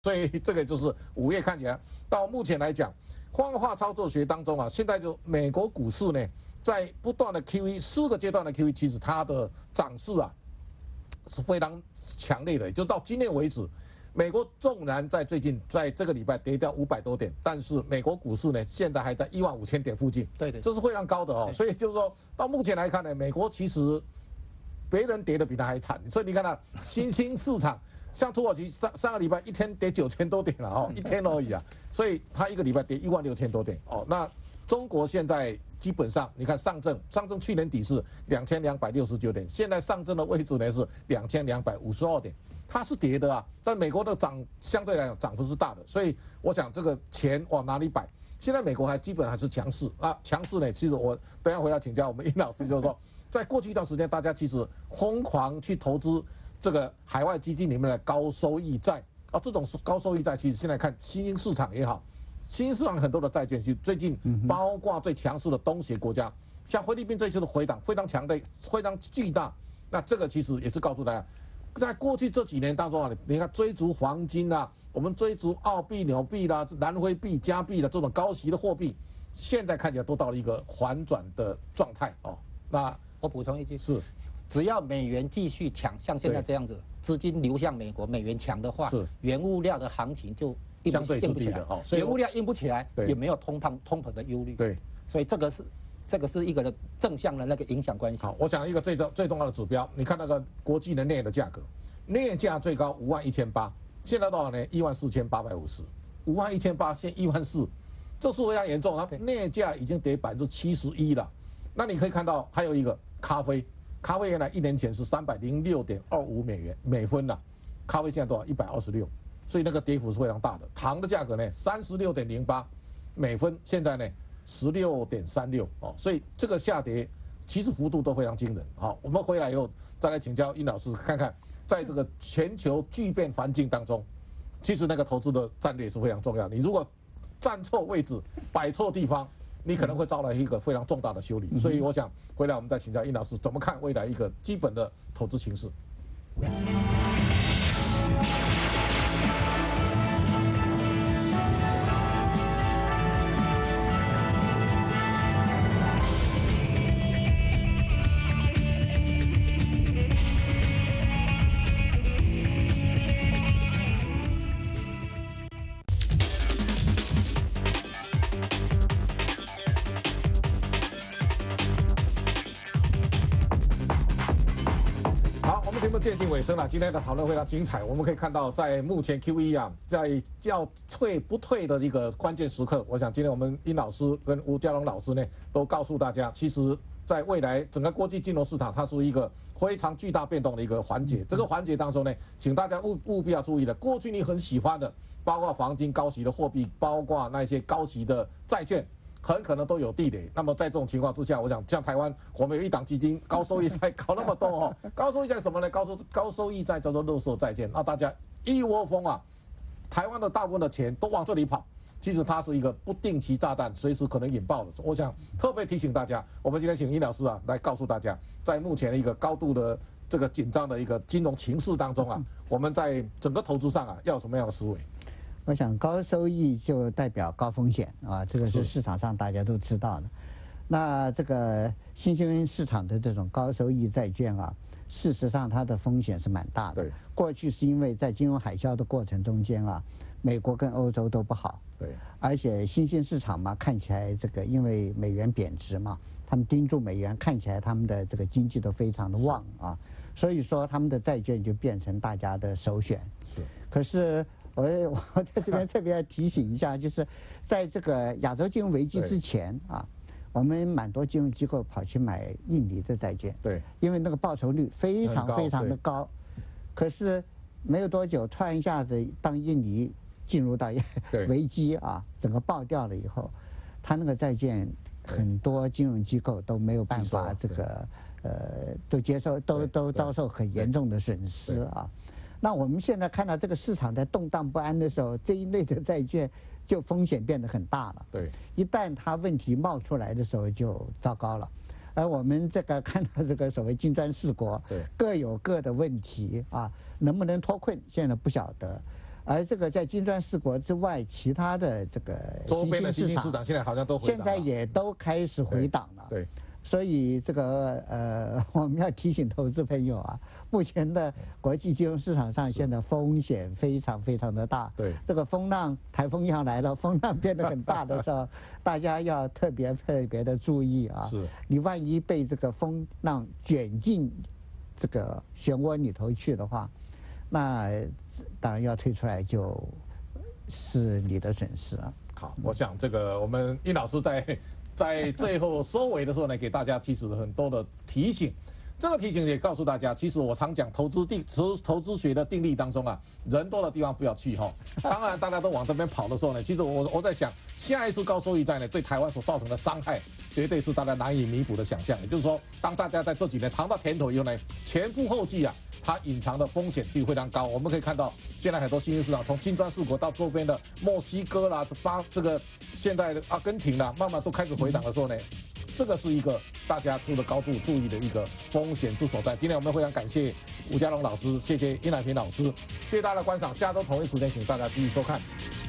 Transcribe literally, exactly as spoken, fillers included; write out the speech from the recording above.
所以这个就是五月看起来到目前来讲，方法操作学当中啊，现在就美国股市呢，在不断的 Q E 四个阶段的 Q E， 其实它的涨势啊是非常强烈的。就到今天为止，美国纵然在最近在这个礼拜跌掉五百多点，但是美国股市呢现在还在一万五千点附近， 对对， 这是非常高的哦。所以就是说到目前来看呢，美国其实别人跌的比它还惨，所以你看到新兴市场。像土耳其上上个礼拜一天跌九千多点了哦，一天而已啊，所以它一个礼拜跌一万六千多点哦。那中国现在基本上，你看上证，上证去年底是两千两百六十九点，现在上证的位置呢是两千两百五十二点，它是跌的啊。但美国的涨相对来讲涨幅是大的，所以我想这个钱往哪里摆？现在美国还基本还是强势啊，强势呢，其实我等一下回来请教我们殷老师，就是说，在过去一段时间，大家其实疯狂去投资。这个海外基金里面的高收益债啊，这种高收益债，其实现在看新兴市场也好，新兴市场很多的债券，其实最近包括最强势的东协国家，像菲律宾这一次的回档非常强的，非常巨大。那这个其实也是告诉大家，在过去这几年当中啊，你看追逐黄金啊，我们追逐澳币、纽币啦、南非币、加币的这种高息的货币，现在看起来都到了一个反转的状态哦。那我补充一句是。 只要美元继续强，像现在这样子，资金流向美国，美元强的话， 是原物料的行情就相对硬不起来哦， 原物料硬不起来，也没有通膨通膨的忧虑。 对， 所以这个是这个是一个正向的那个影响关系。 好，我讲一个最重最重要的指标，你看那个国际的镍的价格，镍价最高五万一千八，现在多少呢？一万四千八百五十，五万一千八，现一万四，这是非常严重。它镍价已经跌百分之七十一了。那你可以看到还有一个咖啡。咖啡原来一年前是三百零六点二五美元每分呐、啊，咖啡现在多少？一百二十六，所以那个跌幅是非常大的。糖的价格呢，三十六点零八每分，现在呢十六点三六哦，所以这个下跌其实幅度都非常惊人。好，我们回来以后再来请教殷老师，看看在这个全球巨变环境当中，其实那个投资的战略是非常重要的。你如果站错位置，摆错地方。你可能会招来一个非常重大的修理，所以我想回来我们再请教殷老师怎么看未来一个基本的投资形势。节目接近尾声了，今天的讨论非常精彩。我们可以看到，在目前 Q E 啊，在要退不退的一个关键时刻，我想今天我们殷老师跟吴家龙老师呢，都告诉大家，其实在未来整个国际金融市场，它是一个非常巨大变动的一个环节。这个环节当中呢，请大家务务必要注意的，过去你很喜欢的，包括黄金、高息的货币，包括那些高息的债券。很可能都有地雷。那么在这种情况之下，我想像台湾，我们有一档基金高收益债搞那么多哦，高收益债什么呢？高收高收益债叫做垃圾债券，那大家一窝蜂啊，台湾的大部分的钱都往这里跑。其实它是一个不定期炸弹，随时可能引爆的。我想特别提醒大家，我们今天请殷老师啊来告诉大家，在目前的一个高度的这个紧张的一个金融情势当中啊，我们在整个投资上啊要有什么样的思维？ 我想高收益就代表高风险啊，这个是市场上大家都知道的。那这个新兴市场的这种高收益债券啊，事实上它的风险是蛮大的。 对， 过去是因为在金融海啸的过程中间啊，美国跟欧洲都不好。 对， 而且新兴市场嘛，看起来这个因为美元贬值嘛，他们盯住美元，看起来他们的这个经济都非常的旺啊，所以说他们的债券就变成大家的首选。 是， 可是。我我在这边特别要提醒一下，就是在这个亚洲金融危机之前啊，我们蛮多金融机构跑去买印尼的债券， 对， 因为那个报酬率非常非常的高。可是没有多久，突然一下子，当印尼进入到危机啊，整个爆掉了以后，他那个债券很多金融机构都没有办法这个呃，都接受，都都遭受很严重的损失啊。那我们现在看到这个市场在动荡不安的时候，这一类的债券就风险变得很大了。 对， 一旦它问题冒出来的时候就糟糕了。而我们这个看到这个所谓金砖四国， 对， 各有各的问题啊，能不能脱困现在不晓得。 而这个在金砖四国之外，其他的这个周边的新兴市场现在好像都回档了， 现在也都开始回档了。 对。对， 所以这个呃，我们要提醒投资朋友啊，目前的国际金融市场上现在风险非常非常的大。 对， 这个风浪，台风要来了，风浪变得很大的时候，大家要特别特别的注意啊。 是，你万一被这个风浪卷进这个漩涡里头去的话，那当然要退出来就是你的损失了。 好，我想这个我们殷老师在。在最后收尾的时候呢，给大家其实很多的提醒。这个提醒也告诉大家，其实我常讲投资定投投资学的定律当中啊，人多的地方不要去哈。当然大家都往这边跑的时候呢，其实我我在想，下一次高收益债呢，对台湾所造成的伤害，绝对是大家难以弥补的想象。也就是说，当大家在这几年尝到甜头以后呢，前赴后继啊，它隐藏的风险就非常高。我们可以看到，现在很多新兴市场，从金砖四国到周边的墨西哥啦、巴这个现在的阿根廷啦，慢慢都开始回档的时候呢。这个是一个大家值得高度注意的一个风险之所在。今天我们非常感谢吴家龙老师，谢谢殷乃平老师，谢谢大家的观赏。下周同一时间，请大家继续收看。